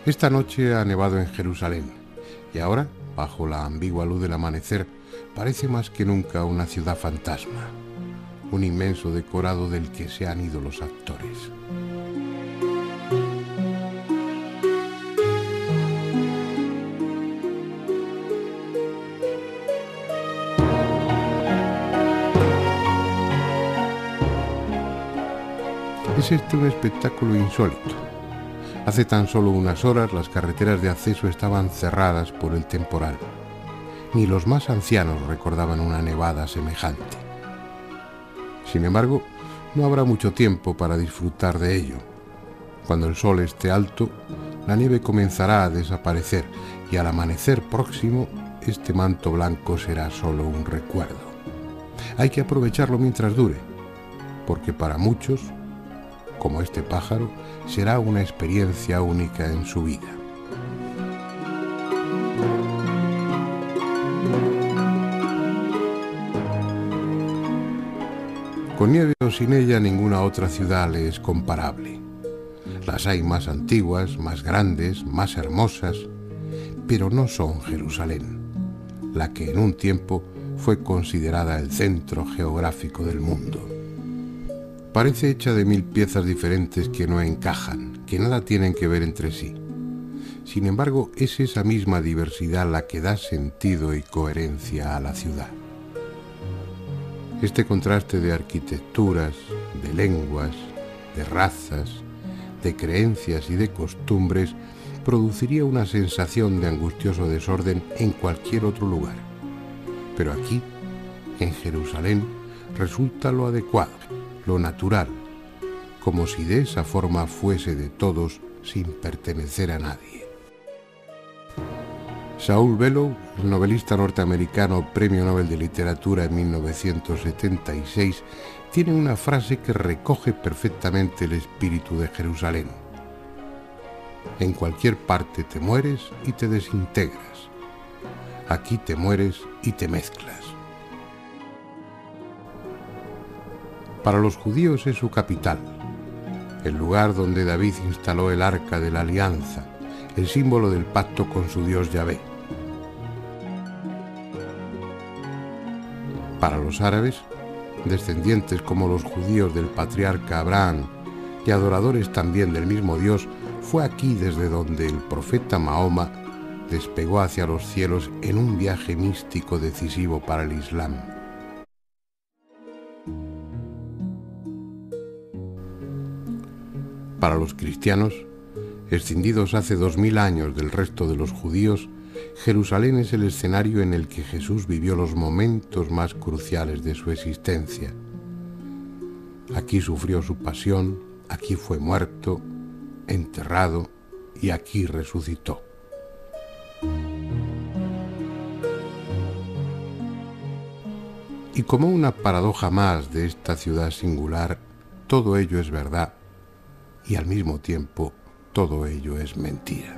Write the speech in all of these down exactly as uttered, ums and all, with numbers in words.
Esta noche ha nevado en Jerusalén y ahora, bajo la ambigua luz del amanecer, parece más que nunca una ciudad fantasma, un inmenso decorado del que se han ido los actores. Es este un espectáculo insólito. Hace tan solo unas horas las carreteras de acceso estaban cerradas por el temporal. Ni los más ancianos recordaban una nevada semejante. Sin embargo, no habrá mucho tiempo para disfrutar de ello. Cuando el sol esté alto, la nieve comenzará a desaparecer y al amanecer próximo, este manto blanco será solo un recuerdo. Hay que aprovecharlo mientras dure, porque para muchos, como este pájaro, será una experiencia única en su vida. Con nieve o sin ella, ninguna otra ciudad le es comparable. Las hay más antiguas, más grandes, más hermosas, pero no son Jerusalén, la que en un tiempo fue considerada el centro geográfico del mundo. Parece hecha de mil piezas diferentes que no encajan, que nada tienen que ver entre sí. Sin embargo, es esa misma diversidad la que da sentido y coherencia a la ciudad. Este contraste de arquitecturas, de lenguas, de razas, de creencias y de costumbres produciría una sensación de angustioso desorden en cualquier otro lugar. Pero aquí, en Jerusalén, resulta lo adecuado, lo natural, como si de esa forma fuese de todos sin pertenecer a nadie. Saul Bellow, el novelista norteamericano Premio Nobel de Literatura en mil novecientos setenta y seis, tiene una frase que recoge perfectamente el espíritu de Jerusalén. En cualquier parte te mueres y te desintegras. Aquí te mueres y te mezclas. Para los judíos es su capital, el lugar donde David instaló el Arca de la Alianza, el símbolo del pacto con su Dios Yahvé. Para los árabes, descendientes como los judíos del patriarca Abraham y adoradores también del mismo Dios, fue aquí desde donde el profeta Mahoma despegó hacia los cielos en un viaje místico decisivo para el Islam. Para los cristianos, escindidos hace dos mil años del resto de los judíos, Jerusalén es el escenario en el que Jesús vivió los momentos más cruciales de su existencia. Aquí sufrió su pasión, aquí fue muerto, enterrado y aquí resucitó. Y como una paradoja más de esta ciudad singular, todo ello es verdad y al mismo tiempo todo ello es mentira.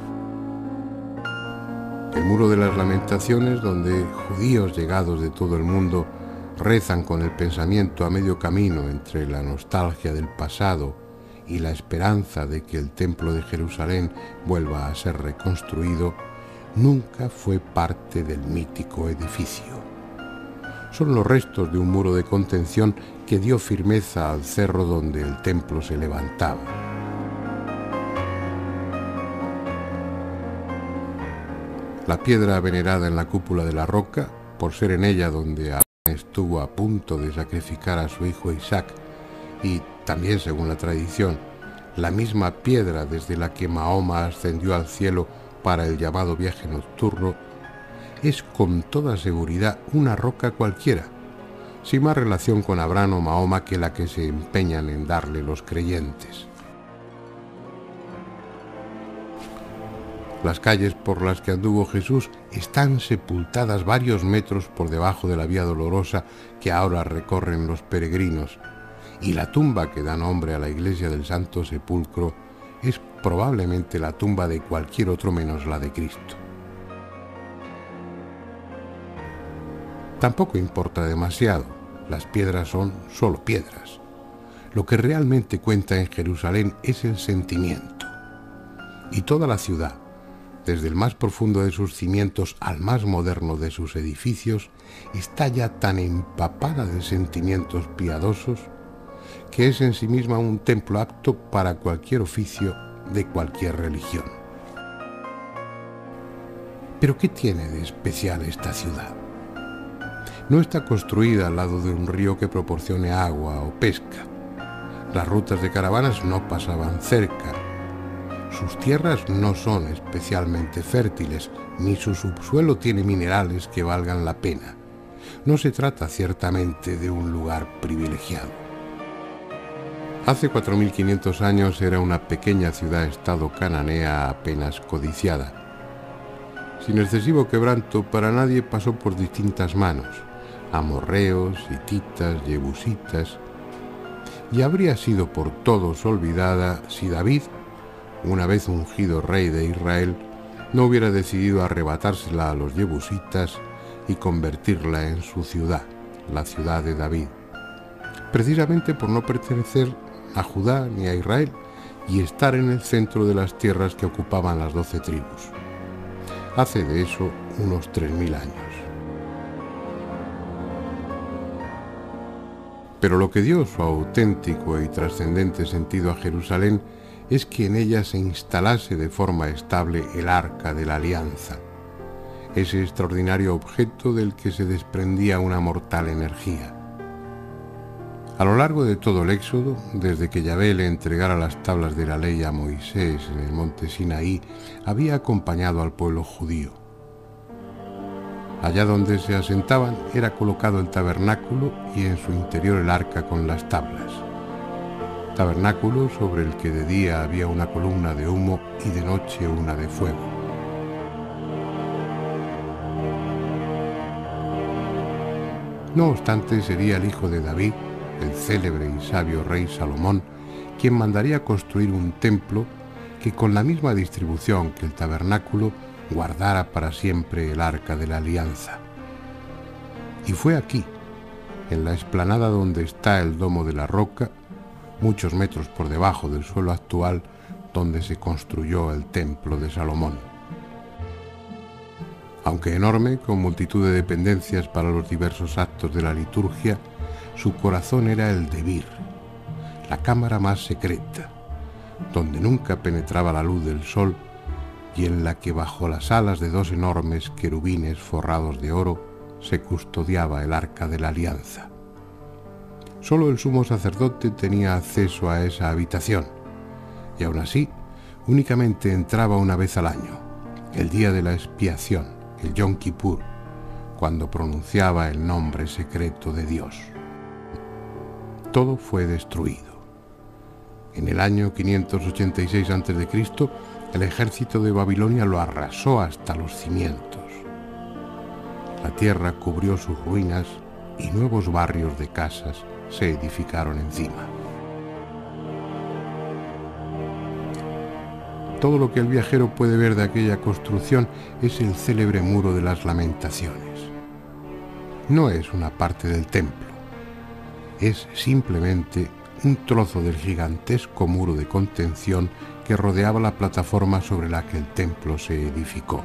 El Muro de las Lamentaciones, donde judíos llegados de todo el mundo rezan con el pensamiento a medio camino entre la nostalgia del pasado y la esperanza de que el Templo de Jerusalén vuelva a ser reconstruido, nunca fue parte del mítico edificio. Son los restos de un muro de contención que dio firmeza al cerro donde el templo se levantaba. La piedra venerada en la cúpula de la roca, por ser en ella donde Abraham estuvo a punto de sacrificar a su hijo Isaac, y también, según la tradición, la misma piedra desde la que Mahoma ascendió al cielo para el llamado viaje nocturno, es con toda seguridad una roca cualquiera, sin más relación con Abraham o Mahoma que la que se empeñan en darle los creyentes. Las calles por las que anduvo Jesús están sepultadas varios metros por debajo de la vía dolorosa que ahora recorren los peregrinos, y la tumba que da nombre a la iglesia del Santo Sepulcro es probablemente la tumba de cualquier otro menos la de Cristo. Tampoco importa demasiado, las piedras son solo piedras. Lo que realmente cuenta en Jerusalén es el sentimiento. Y toda la ciudad, desde el más profundo de sus cimientos al más moderno de sus edificios, está ya tan empapada de sentimientos piadosos que es en sí misma un templo apto para cualquier oficio de cualquier religión. ¿Pero qué tiene de especial esta ciudad? No está construida al lado de un río que proporcione agua o pesca. Las rutas de caravanas no pasaban cerca. Sus tierras no son especialmente fértiles, ni su subsuelo tiene minerales que valgan la pena. No se trata ciertamente de un lugar privilegiado. Hace cuatro mil quinientos años era una pequeña ciudad-estado cananea apenas codiciada. Sin excesivo quebranto, para nadie pasó por distintas manos, amorreos, hititas, jebusitas, y habría sido por todos olvidada si David, una vez ungido rey de Israel, no hubiera decidido arrebatársela a los jebusitas y convertirla en su ciudad, la ciudad de David, precisamente por no pertenecer a Judá ni a Israel y estar en el centro de las tierras que ocupaban las doce tribus. Hace de eso unos tres mil años. Pero lo que dio su auténtico y trascendente sentido a Jerusalén es que en ella se instalase de forma estable el Arca de la Alianza, ese extraordinario objeto del que se desprendía una mortal energía. A lo largo de todo el Éxodo, desde que Yahvé le entregara las tablas de la ley a Moisés en el monte Sinaí, había acompañado al pueblo judío. Allá donde se asentaban era colocado el tabernáculo y en su interior el arca con las tablas. Tabernáculo sobre el que de día había una columna de humo y de noche una de fuego. No obstante, sería el hijo de David, el célebre y sabio rey Salomón, quien mandaría construir un templo que con la misma distribución que el tabernáculo guardara para siempre el arca de la alianza. Y fue aquí, en la explanada donde está el domo de la roca, muchos metros por debajo del suelo actual, donde se construyó el templo de Salomón. Aunque enorme, con multitud de dependencias para los diversos actos de la liturgia, su corazón era el debir, la cámara más secreta, donde nunca penetraba la luz del sol y en la que bajo las alas de dos enormes querubines forrados de oro se custodiaba el arca de la alianza. Solo el sumo sacerdote tenía acceso a esa habitación, y aún así únicamente entraba una vez al año, el día de la expiación, el Yom Kippur, cuando pronunciaba el nombre secreto de Dios. Todo fue destruido. En el año quinientos ochenta y seis antes de Cristo, el ejército de Babilonia lo arrasó hasta los cimientos. La tierra cubrió sus ruinas y nuevos barrios de casas se edificaron encima. Todo lo que el viajero puede ver de aquella construcción es el célebre muro de las lamentaciones. No es una parte del templo, es simplemente un trozo del gigantesco muro de contención que rodeaba la plataforma sobre la que el templo se edificó.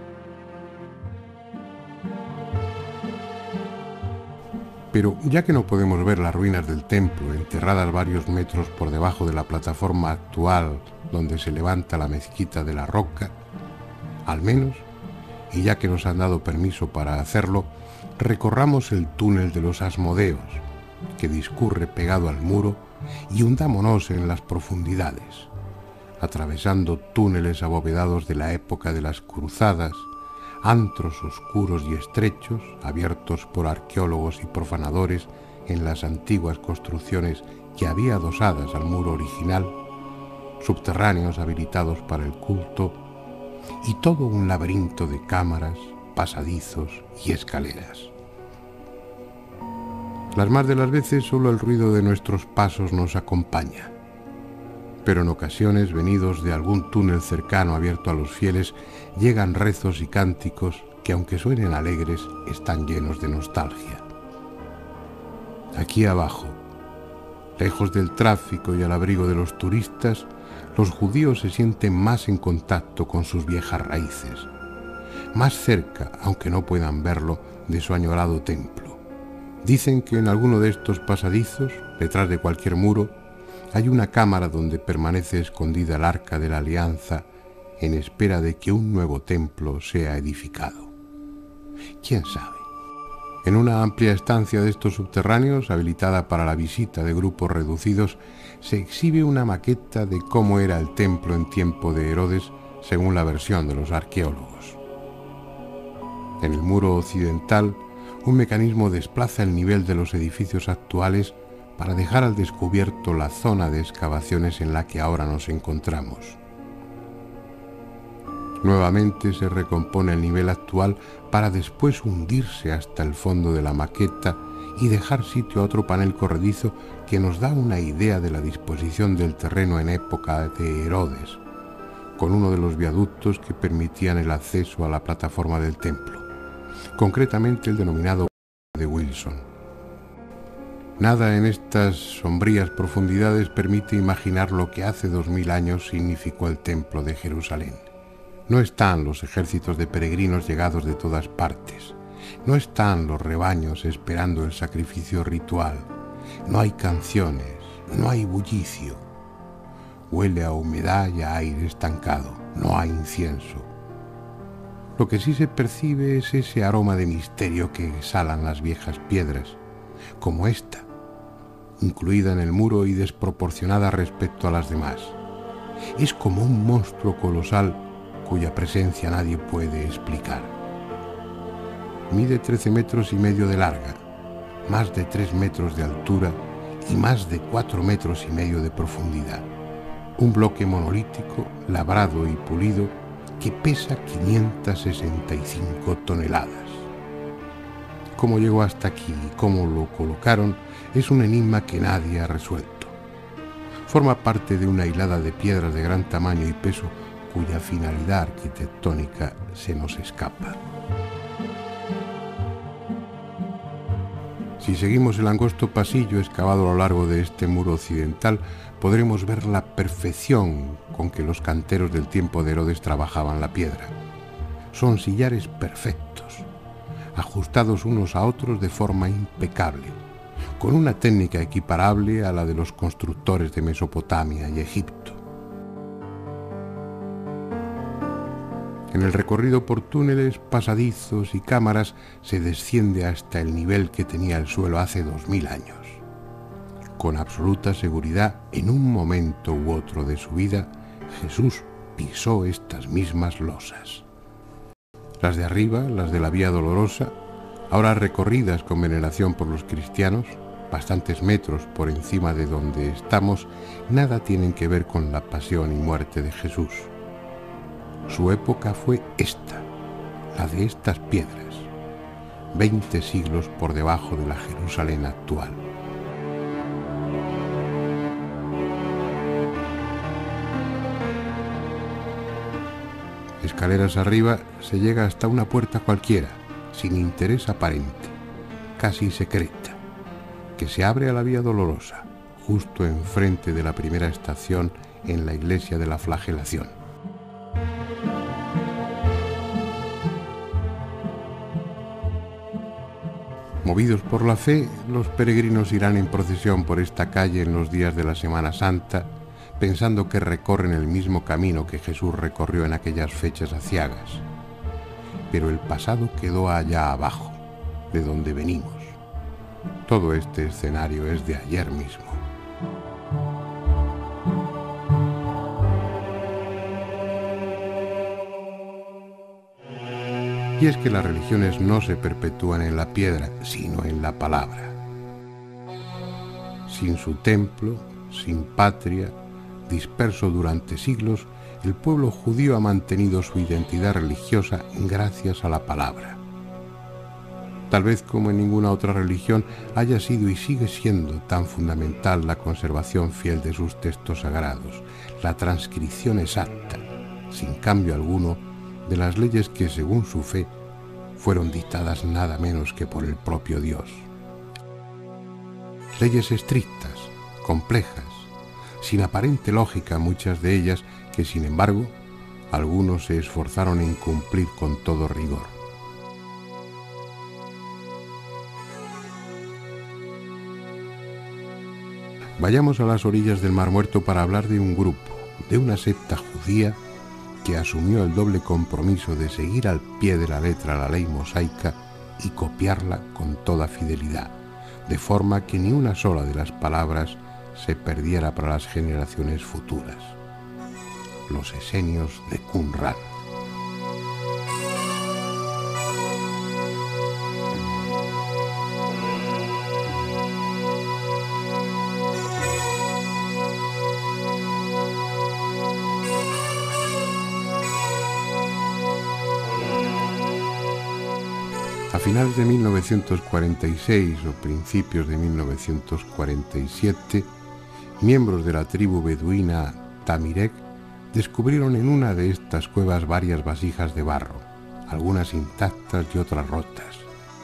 Pero ya que no podemos ver las ruinas del templo enterradas varios metros por debajo de la plataforma actual donde se levanta la mezquita de la roca, al menos, y ya que nos han dado permiso para hacerlo, recorramos el túnel de los Asmodeos, que discurre pegado al muro, y hundámonos en las profundidades, atravesando túneles abovedados de la época de las cruzadas, antros oscuros y estrechos, abiertos por arqueólogos y profanadores en las antiguas construcciones que había adosadas al muro original, subterráneos habilitados para el culto, y todo un laberinto de cámaras, pasadizos y escaleras. Las más de las veces solo el ruido de nuestros pasos nos acompaña, pero en ocasiones, venidos de algún túnel cercano abierto a los fieles, llegan rezos y cánticos que, aunque suenen alegres, están llenos de nostalgia. Aquí abajo, Lejos del tráfico y al abrigo de los turistas, los judíos se sienten más en contacto con sus viejas raíces, más cerca, aunque no puedan verlo, de su añorado templo. Dicen que en alguno de estos pasadizos, detrás de cualquier muro, hay una cámara donde permanece escondida el Arca de la Alianza en espera de que un nuevo templo sea edificado. ¿Quién sabe? En una amplia estancia de estos subterráneos, habilitada para la visita de grupos reducidos, se exhibe una maqueta de cómo era el templo en tiempo de Herodes, según la versión de los arqueólogos. En el muro occidental, un mecanismo desplaza el nivel de los edificios actuales para dejar al descubierto la zona de excavaciones en la que ahora nos encontramos. Nuevamente se recompone el nivel actual para después hundirse hasta el fondo de la maqueta y dejar sitio a otro panel corredizo que nos da una idea de la disposición del terreno en época de Herodes, con uno de los viaductos que permitían el acceso a la plataforma del templo, concretamente el denominado de Wilson. Nada en estas sombrías profundidades permite imaginar lo que hace dos mil años significó el templo de Jerusalén. No están los ejércitos de peregrinos llegados de todas partes. No están los rebaños esperando el sacrificio ritual. No hay canciones, no hay bullicio. Huele a humedad y a aire estancado. No hay incienso. Lo que sí se percibe es ese aroma de misterio que exhalan las viejas piedras, como esta, incluida en el muro y desproporcionada respecto a las demás. Es como un monstruo colosal cuya presencia nadie puede explicar. Mide trece metros y medio de larga, más de tres metros de altura y más de cuatro metros y medio de profundidad. Un bloque monolítico, labrado y pulido, que pesa quinientas sesenta y cinco toneladas. Cómo llegó hasta aquí y cómo lo colocaron es un enigma que nadie ha resuelto. Forma parte de una hilada de piedras de gran tamaño y peso cuya finalidad arquitectónica se nos escapa. Si seguimos el angosto pasillo excavado a lo largo de este muro occidental, podremos ver la perfección con que los canteros del tiempo de Herodes trabajaban la piedra. Son sillares perfectos, ajustados unos a otros de forma impecable, con una técnica equiparable a la de los constructores de Mesopotamia y Egipto. En el recorrido por túneles, pasadizos y cámaras se desciende hasta el nivel que tenía el suelo hace dos mil años. Con absoluta seguridad, en un momento u otro de su vida, Jesús pisó estas mismas losas. Las de arriba, las de la Vía Dolorosa, ahora recorridas con veneración por los cristianos, bastantes metros por encima de donde estamos, nada tienen que ver con la pasión y muerte de Jesús. Su época fue esta, la de estas piedras, veinte siglos por debajo de la Jerusalén actual. Escaleras arriba se llega hasta una puerta cualquiera, sin interés aparente, casi secreta, que se abre a la Vía Dolorosa, justo enfrente de la primera estación en la iglesia de la Flagelación. Movidos por la fe, los peregrinos irán en procesión por esta calle en los días de la Semana Santa, pensando que recorren el mismo camino que Jesús recorrió en aquellas fechas aciagas. Pero el pasado quedó allá abajo, de donde venimos. Todo este escenario es de ayer mismo. Y es que las religiones no se perpetúan en la piedra, sino en la palabra. Sin su templo, sin patria, disperso durante siglos, el pueblo judío ha mantenido su identidad religiosa gracias a la palabra. Tal vez como en ninguna otra religión haya sido y sigue siendo tan fundamental la conservación fiel de sus textos sagrados, la transcripción exacta, sin cambio alguno, de las leyes que, según su fe, fueron dictadas nada menos que por el propio Dios. Leyes estrictas, complejas, sin aparente lógica muchas de ellas, que sin embargo algunos se esforzaron en cumplir con todo rigor. Vayamos a las orillas del Mar Muerto para hablar de un grupo, de una secta judía que asumió el doble compromiso de seguir al pie de la letra la ley mosaica y copiarla con toda fidelidad, de forma que ni una sola de las palabras se perdiera para las generaciones futuras. Los esenios de Qumran. A finales de mil novecientos cuarenta y seis o principios de mil novecientos cuarenta y siete, miembros de la tribu beduina Tamirek descubrieron en una de estas cuevas varias vasijas de barro, algunas intactas y otras rotas.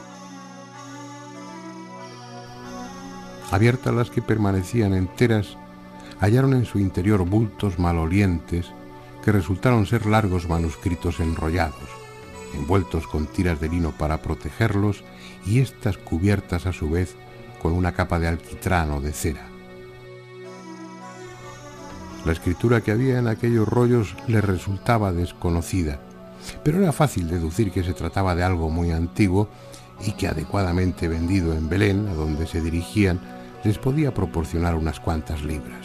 Abiertas las que permanecían enteras, hallaron en su interior bultos malolientes que resultaron ser largos manuscritos enrollados, envueltos con tiras de lino para protegerlos y éstas cubiertas a su vez con una capa de alquitrán o de cera. La escritura que había en aquellos rollos les resultaba desconocida, pero era fácil deducir que se trataba de algo muy antiguo y que, adecuadamente vendido en Belén, a donde se dirigían, les podía proporcionar unas cuantas libras.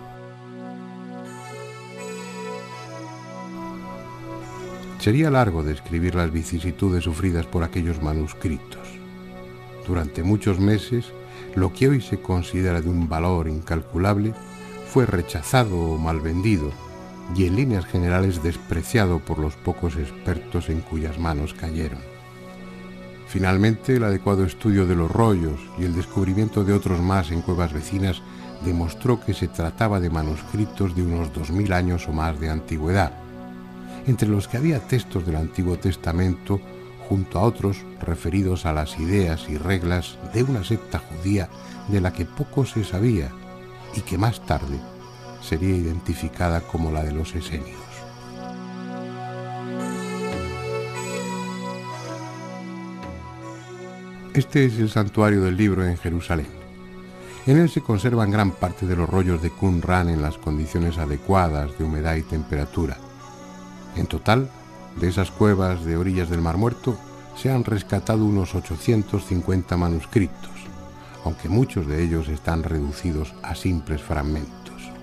Sería largo describir las vicisitudes sufridas por aquellos manuscritos. Durante muchos meses, lo que hoy se considera de un valor incalculable fue rechazado o mal vendido y en líneas generales despreciado por los pocos expertos en cuyas manos cayeron. Finalmente, el adecuado estudio de los rollos y el descubrimiento de otros más en cuevas vecinas demostró que se trataba de manuscritos de unos dos mil años o más de antigüedad, entre los que había textos del Antiguo Testamento junto a otros referidos a las ideas y reglas de una secta judía de la que poco se sabía y que más tarde sería identificada como la de los esenios. Este es el santuario del libro en Jerusalén. En él se conservan gran parte de los rollos de Qumran en las condiciones adecuadas de humedad y temperatura. En total, de esas cuevas de orillas del Mar Muerto, se han rescatado unos ochocientos cincuenta manuscritos, aunque muchos de ellos están reducidos a simples fragmentos.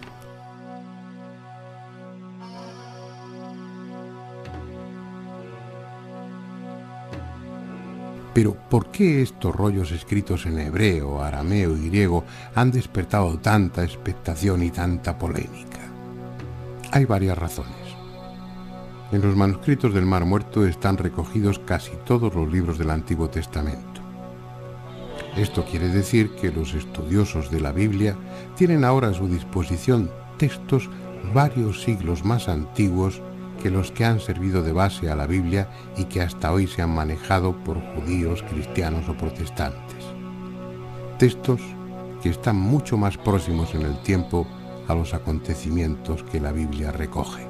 Pero, ¿por qué estos rollos escritos en hebreo, arameo y griego han despertado tanta expectación y tanta polémica? Hay varias razones. En los manuscritos del Mar Muerto están recogidos casi todos los libros del Antiguo Testamento. Esto quiere decir que los estudiosos de la Biblia tienen ahora a su disposición textos varios siglos más antiguos que los que han servido de base a la Biblia y que hasta hoy se han manejado por judíos, cristianos o protestantes. Textos que están mucho más próximos en el tiempo a los acontecimientos que la Biblia recoge.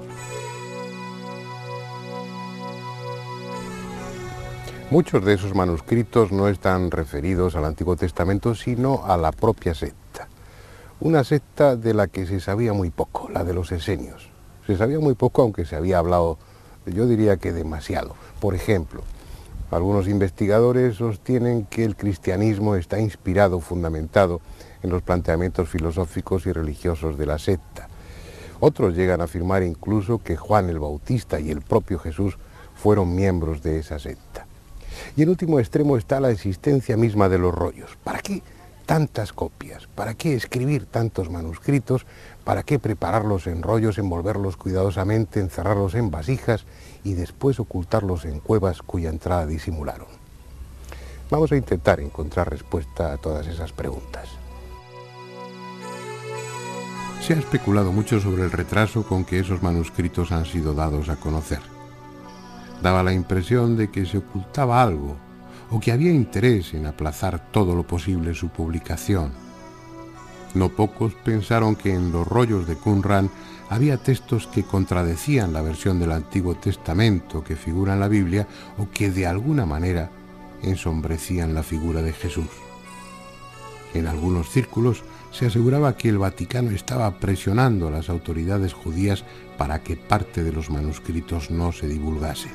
Muchos de esos manuscritos no están referidos al Antiguo Testamento, sino a la propia secta. Una secta de la que se sabía muy poco, la de los esenios. Se sabía muy poco, aunque se había hablado, yo diría que demasiado. Por ejemplo, algunos investigadores sostienen que el cristianismo está inspirado, fundamentado en los planteamientos filosóficos y religiosos de la secta. Otros llegan a afirmar incluso que Juan el Bautista y el propio Jesús fueron miembros de esa secta. Y en último extremo está la existencia misma de los rollos. ¿Para qué tantas copias? ¿Para qué escribir tantos manuscritos? ¿Para qué prepararlos en rollos, envolverlos cuidadosamente, encerrarlos en vasijas y después ocultarlos en cuevas cuya entrada disimularon? Vamos a intentar encontrar respuesta a todas esas preguntas. Se ha especulado mucho sobre el retraso con que esos manuscritos han sido dados a conocer. Daba la impresión de que se ocultaba algo o que había interés en aplazar todo lo posible su publicación. No pocos pensaron que en los rollos de Qumran había textos que contradecían la versión del Antiguo Testamento que figura en la Biblia o que de alguna manera ensombrecían la figura de Jesús. En algunos círculos se aseguraba que el Vaticano estaba presionando a las autoridades judías para que parte de los manuscritos no se divulgasen.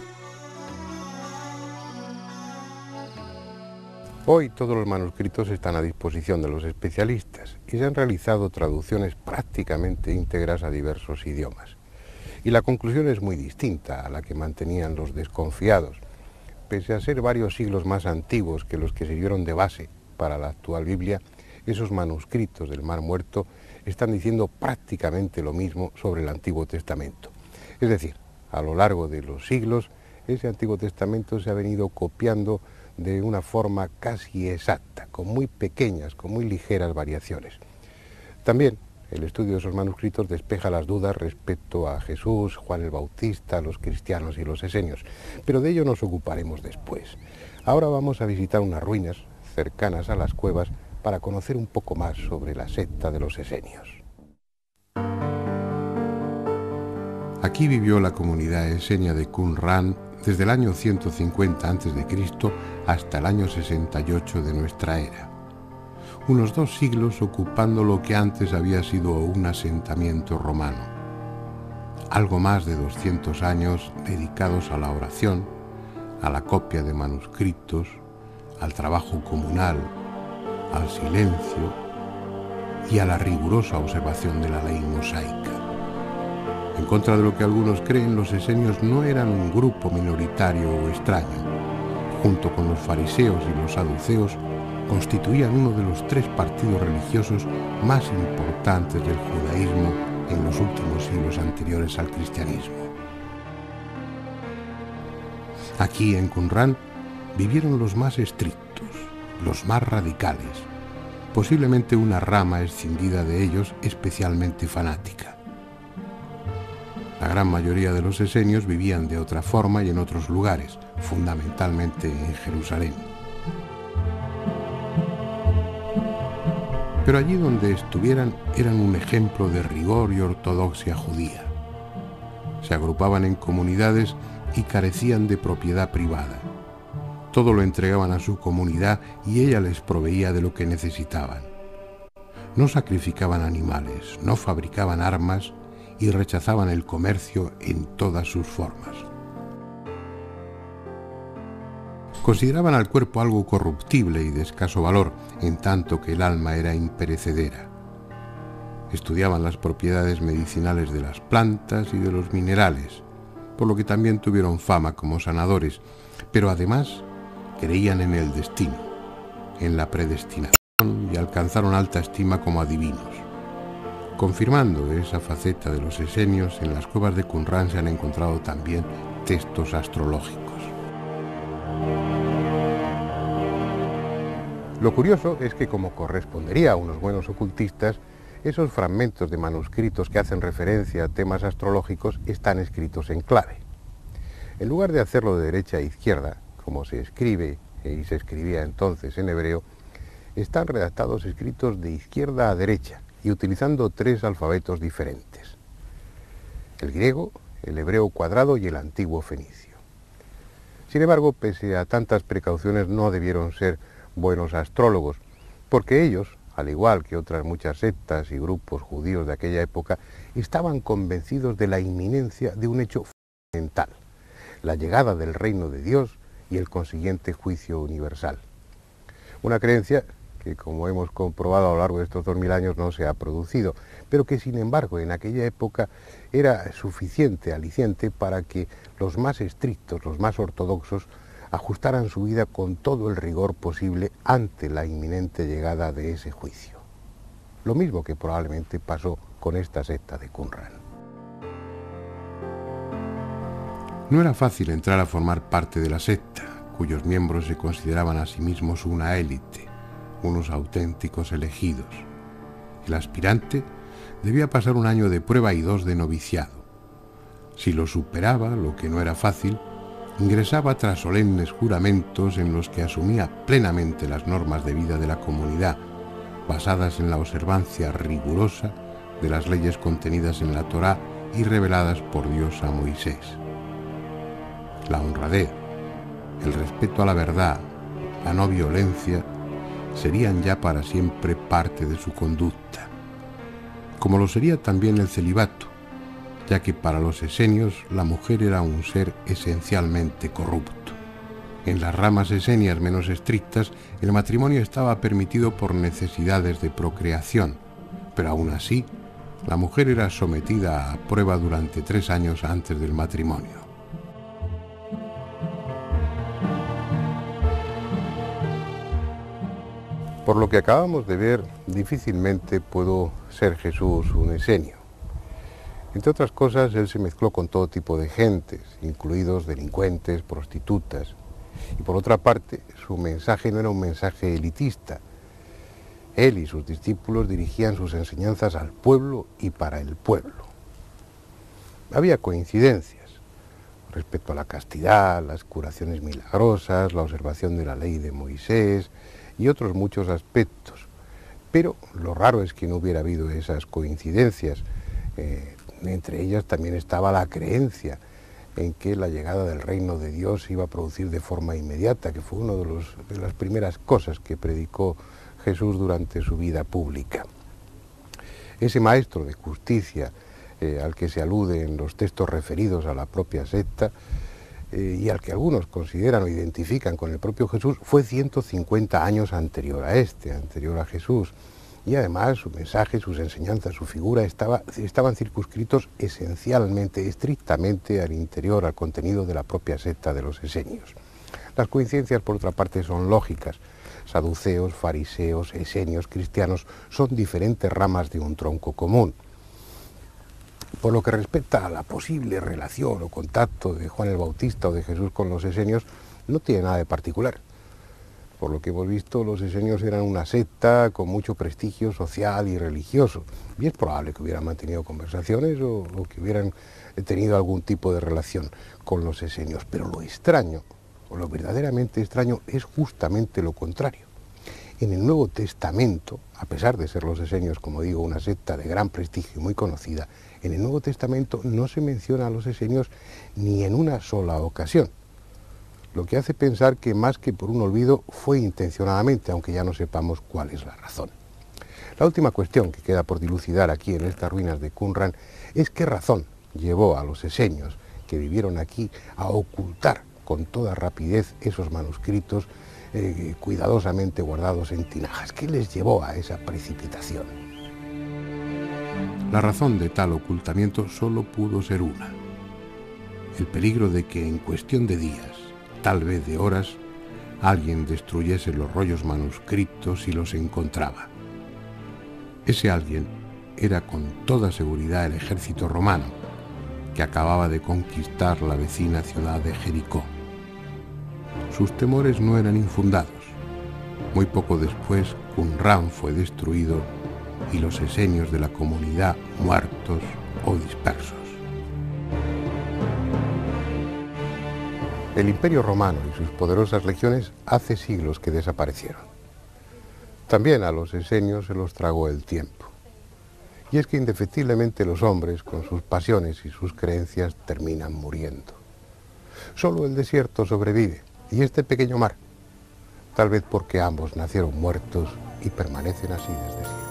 Hoy todos los manuscritos están a disposición de los especialistas y se han realizado traducciones prácticamente íntegras a diversos idiomas. Y la conclusión es muy distinta a la que mantenían los desconfiados. Pese a ser varios siglos más antiguos que los que sirvieron de base para la actual Biblia, esos manuscritos del Mar Muerto están diciendo prácticamente lo mismo sobre el Antiguo Testamento. Es decir, a lo largo de los siglos, ese Antiguo Testamento se ha venido copiando de una forma casi exacta, con muy pequeñas, con muy ligeras variaciones. También el estudio de esos manuscritos despeja las dudas respecto a Jesús, Juan el Bautista, los cristianos y los esenios, pero de ello nos ocuparemos después. Ahora vamos a visitar unas ruinas cercanas a las cuevas para conocer un poco más sobre la secta de los esenios. Aquí vivió la comunidad esenia de Qumran desde el año ciento cincuenta antes de Cristo hasta el año sesenta y ocho de nuestra era. Unos dos siglos ocupando lo que antes había sido un asentamiento romano. Algo más de doscientos años dedicados a la oración, a la copia de manuscritos, al trabajo comunal, al silencio y a la rigurosa observación de la ley mosaica. En contra de lo que algunos creen, los esenios no eran un grupo minoritario o extraño. Junto con los fariseos y los saduceos, constituían uno de los tres partidos religiosos más importantes del judaísmo en los últimos siglos anteriores al cristianismo. Aquí en Qumran vivieron los más estrictos, los más radicales, posiblemente una rama escindida de ellos especialmente fanática. La gran mayoría de los esenios vivían de otra forma y en otros lugares, fundamentalmente en Jerusalén. Pero allí donde estuvieran eran un ejemplo de rigor y ortodoxia judía. Se agrupaban en comunidades y carecían de propiedad privada. Todo lo entregaban a su comunidad y ella les proveía de lo que necesitaban. No sacrificaban animales, no fabricaban armas y rechazaban el comercio en todas sus formas. Consideraban al cuerpo algo corruptible y de escaso valor, en tanto que el alma era imperecedera. Estudiaban las propiedades medicinales de las plantas y de los minerales, por lo que también tuvieron fama como sanadores, pero además creían en el destino, en la predestinación y alcanzaron alta estima como adivinos. Confirmando esa faceta de los esenios, en las cuevas de Qumran se han encontrado también textos astrológicos. Lo curioso es que, como correspondería a unos buenos ocultistas, esos fragmentos de manuscritos que hacen referencia a temas astrológicos están escritos en clave. En lugar de hacerlo de derecha a izquierda, como se escribe y se escribía entonces en hebreo, están redactados escritos de izquierda a derecha y utilizando tres alfabetos diferentes: el griego, el hebreo cuadrado y el antiguo fenicio. Sin embargo, pese a tantas precauciones, no debieron ser buenos astrólogos, porque ellos, al igual que otras muchas sectas y grupos judíos de aquella época, estaban convencidos de la inminencia de un hecho fundamental: la llegada del reino de Dios y el consiguiente juicio universal. Una creencia que, como hemos comprobado a lo largo de estos dos mil años, no se ha producido, pero que sin embargo en aquella época era suficiente aliciente para que los más estrictos, los más ortodoxos, ajustaran su vida con todo el rigor posible ante la inminente llegada de ese juicio. Lo mismo que probablemente pasó con esta secta de Qumran. No era fácil entrar a formar parte de la secta, cuyos miembros se consideraban a sí mismos una élite, unos auténticos elegidos. El aspirante debía pasar un año de prueba y dos de noviciado. Si lo superaba, lo que no era fácil, ingresaba tras solemnes juramentos en los que asumía plenamente las normas de vida de la comunidad, basadas en la observancia rigurosa de las leyes contenidas en la Torá y reveladas por Dios a Moisés. La honradez, el respeto a la verdad, la no violencia, serían ya para siempre parte de su conducta, como lo sería también el celibato, ya que para los esenios la mujer era un ser esencialmente corrupto. En las ramas esenias menos estrictas, el matrimonio estaba permitido por necesidades de procreación, pero aún así, la mujer era sometida a prueba durante tres años antes del matrimonio. Por lo que acabamos de ver, difícilmente pudo ser Jesús un esenio. Entre otras cosas, él se mezcló con todo tipo de gentes, incluidos delincuentes, prostitutas. Y por otra parte, su mensaje no era un mensaje elitista. Él y sus discípulos dirigían sus enseñanzas al pueblo y para el pueblo. Había coincidencias respecto a la castidad, las curaciones milagrosas, la observación de la ley de Moisés y otros muchos aspectos. Pero lo raro es que no hubiera habido esas coincidencias. Eh, entre ellas también estaba la creencia en que la llegada del reino de Dios se iba a producir de forma inmediata, que fue una de, los, de las primeras cosas que predicó Jesús durante su vida pública. Ese maestro de justicia eh, al que se alude en los textos referidos a la propia secta, Eh, y al que algunos consideran o identifican con el propio Jesús, fue ciento cincuenta años anterior a este, anterior a Jesús. Y además su mensaje, sus enseñanzas, su figura estaba, estaban circunscritos esencialmente, estrictamente al interior, al contenido de la propia secta de los esenios. Las coincidencias, por otra parte, son lógicas. Saduceos, fariseos, esenios, cristianos son diferentes ramas de un tronco común. Por lo que respecta a la posible relación o contacto de Juan el Bautista o de Jesús con los esenios, no tiene nada de particular. Por lo que hemos visto, los esenios eran una secta con mucho prestigio social y religioso, y es probable que hubieran mantenido conversaciones o, o que hubieran tenido algún tipo de relación con los esenios. Pero lo extraño, o lo verdaderamente extraño, es justamente lo contrario. En el Nuevo Testamento, a pesar de ser los esenios, como digo, una secta de gran prestigio y muy conocida, en el Nuevo Testamento no se menciona a los esenios ni en una sola ocasión, lo que hace pensar que más que por un olvido fue intencionadamente, aunque ya no sepamos cuál es la razón. La última cuestión que queda por dilucidar aquí en estas ruinas de Qumran es qué razón llevó a los esenios que vivieron aquí a ocultar con toda rapidez esos manuscritos eh, cuidadosamente guardados en tinajas. ¿Qué les llevó a esa precipitación? La razón de tal ocultamiento solo pudo ser una: el peligro de que en cuestión de días, tal vez de horas, alguien destruyese los rollos manuscritos y los encontraba. Ese alguien era con toda seguridad el ejército romano, que acababa de conquistar la vecina ciudad de Jericó. Sus temores no eran infundados. Muy poco después, Qumran fue destruido y los esenios de la comunidad muertos o dispersos. El Imperio Romano y sus poderosas legiones hace siglos que desaparecieron. También a los esenios se los tragó el tiempo. Y es que indefectiblemente los hombres, con sus pasiones y sus creencias, terminan muriendo. Solo el desierto sobrevive, y este pequeño mar, tal vez porque ambos nacieron muertos y permanecen así desde siempre.